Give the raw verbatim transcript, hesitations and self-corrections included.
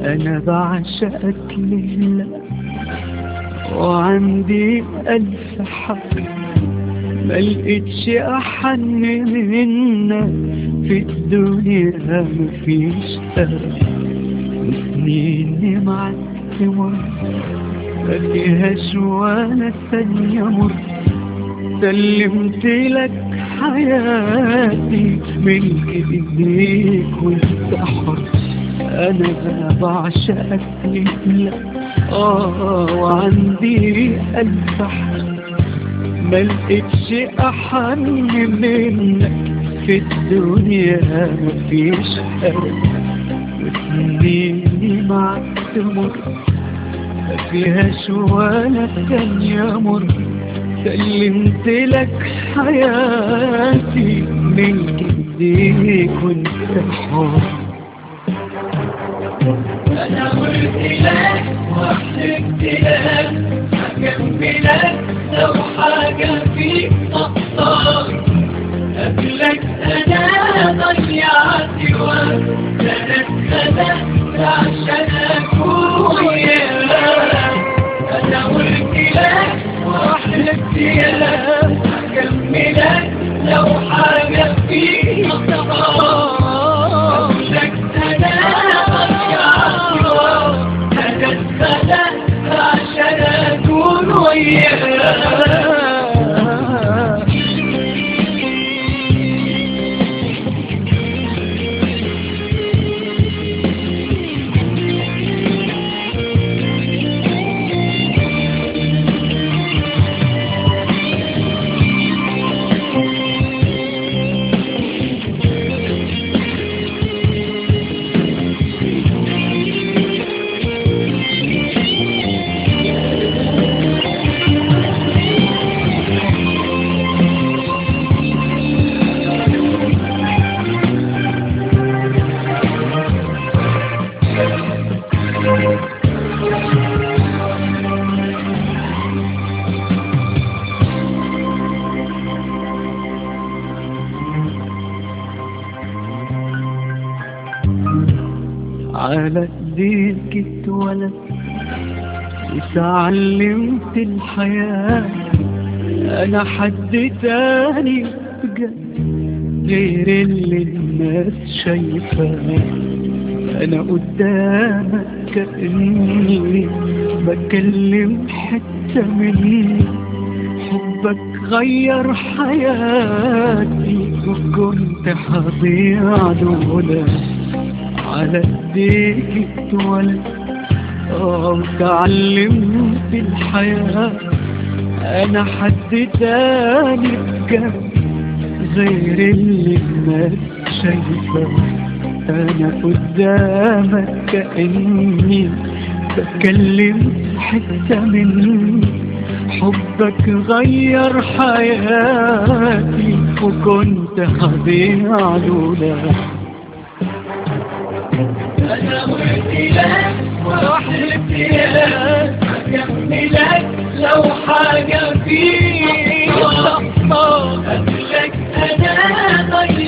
أنا بعشقك لله وعندي ألف حق، ملقتش أحن منك في الدنيا مفيش أرق. وسنيني معاك تمر مفيهاش ولا ثانية مر، سلمت لك حياتي ملك ايديك وانت حر. انا بعشقك لله اه وعندي ألف حق، ملقتش احن منك في الدنيا مفيش أرق. وسنيني معاك تمر مفيهاش ولا ثانية مر، سلمت لك حياتي ملك ايديك وانت حر. انا قلت لك وحلفت لك هكملك لو حاجة فيك تقطعك. قبلك انا ضيعت وقت، انا اتخلقت عشان اكون وياك. انا قلت لك وحلفت لك هكملك لو حاجة فيك تقطعك. قبلك انا ضيعت وقت، انا اتخلقت عشان اكون وياك. على ايديك اتولدت وتعلمت الحياة. انا حد تاني بجد غير اللي الناس شايفاه. انا قدامك كأني بكلم حتة مني، حبك غير حياتي وكنت هضيع لولا. على ايديك اتولدت اه وتعلمت الحياة. انا حد تاني بجد غير اللي الناس شايفاه. انا قدامك كأني بكلم حتة مني، حبك غير حياتي وكنت هضيع لولا. أنا قلت لك وحلفت لك هكملك لو حاجة فيك تقطعك. قبلك أنا ضيعت